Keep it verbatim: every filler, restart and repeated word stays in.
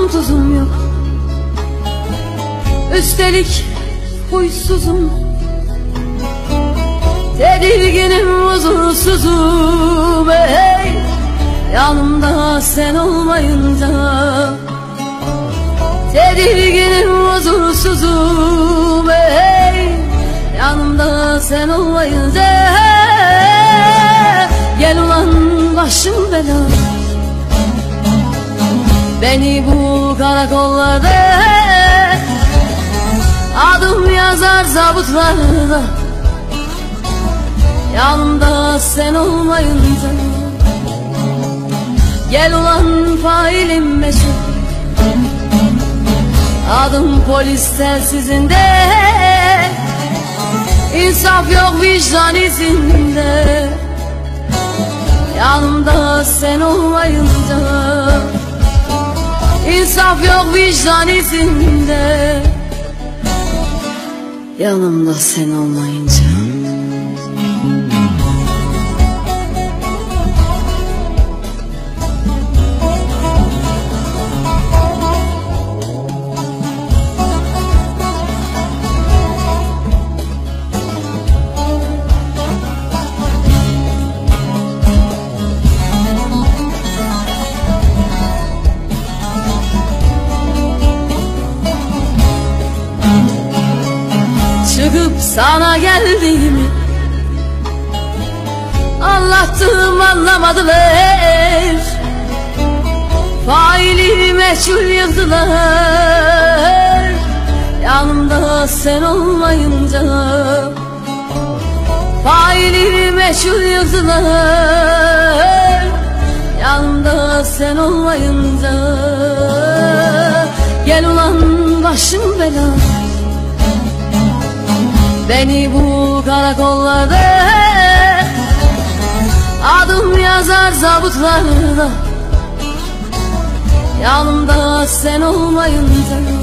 tuzum tuzum yok. Üstelik huysuzum, tedirginim, huzursuzum. Hey, yanımda sen olmayınca tedirginim, huzursuzum. Hey, yanımda sen olmayınca. Gel ulan başım belada, beni bu karakollarda adım yazar zabıtlarda. Yanımda sen olmayınca. Gel ulan failim meşhur, adım polis telsizinde. İnsaf yok vicdan izinde. Yanımda sen olmayınca. İnsaf yok vicdan izinde. Yanımda sen olmayınca. Çıkıp sana geldiğimi anlattım, anlamadılar. Faili meçhul yıldılar. Yanımda sen olmayınca. Faili meçhul yıldılar. Yanımda sen olmayınca. Gel ulan başım belada, beni bu karakollarda adım yazar zabıtlarda. Yanımda sen olmayınca.